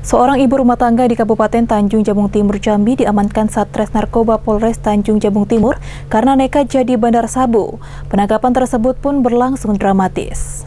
Seorang ibu rumah tangga di Kabupaten Tanjung Jabung Timur, Jambi diamankan Satres Narkoba Polres Tanjung Jabung Timur karena nekat jadi bandar sabu. Penangkapan tersebut pun berlangsung dramatis.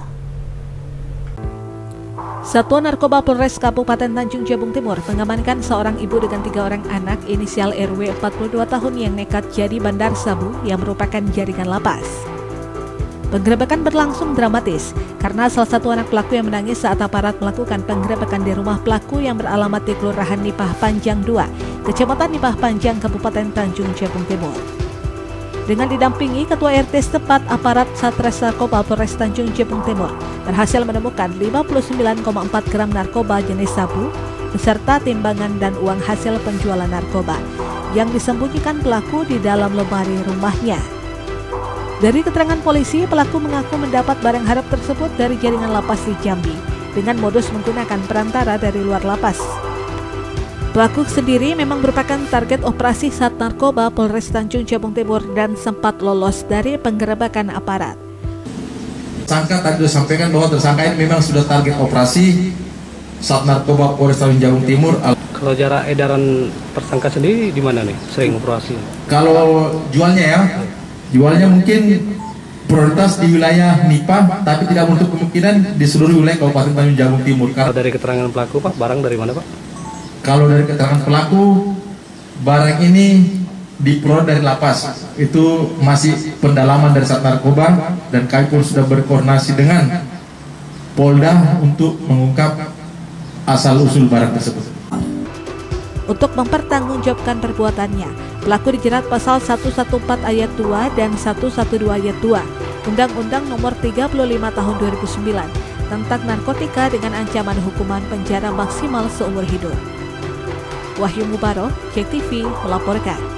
Satuan Narkoba Polres Kabupaten Tanjung Jabung Timur mengamankan seorang ibu dengan 3 orang anak inisial RW 42 tahun yang nekat jadi bandar sabu yang merupakan jaringan lapas. Penggerebekan berlangsung dramatis karena salah satu anak pelaku yang menangis saat aparat melakukan penggerebekan di rumah pelaku yang beralamat di Kelurahan Nipah Panjang 2, Kecamatan Nipah Panjang, Kabupaten Tanjung Jabung Timur. Dengan didampingi Ketua RT setempat, aparat Satres Narkoba Polres Tanjung Jabung Timur berhasil menemukan 59,4 gram narkoba jenis sabu beserta timbangan dan uang hasil penjualan narkoba yang disembunyikan pelaku di dalam lemari rumahnya. Dari keterangan polisi, pelaku mengaku mendapat barang harap tersebut dari jaringan lapas di Jambi dengan modus menggunakan perantara dari luar lapas. Pelaku sendiri memang merupakan target operasi Sat Narkoba Polres Tanjung Jabung Timur dan sempat lolos dari penggerebekan aparat. Tersangka tadi sudah sampaikan bahwa tersangka ini memang sudah target operasi Sat Narkoba Polres Tanjung Jabung Timur. Kalau jarak edaran tersangka sendiri di mana nih sering operasi? Kalau jualnya mungkin prioritas di wilayah Nipah, tapi tidak menutup kemungkinan di seluruh wilayah Kabupaten Tanjung Jabung Timur. Kalau dari keterangan pelaku, Pak, barang dari mana, Pak? Kalau dari keterangan pelaku, barang ini diperoleh dari lapas. Itu masih pendalaman dari Sat Narkoba dan kami pun sudah berkoordinasi dengan Polda untuk mengungkap asal-usul barang tersebut. Untuk mempertanggungjawabkan perbuatannya, pelaku dijerat pasal 114 ayat 2 dan 112 ayat 2 Undang-Undang Nomor 35 Tahun 2009 tentang narkotika dengan ancaman hukuman penjara maksimal seumur hidup. Wahyu Mubarok, JEK TV melaporkan.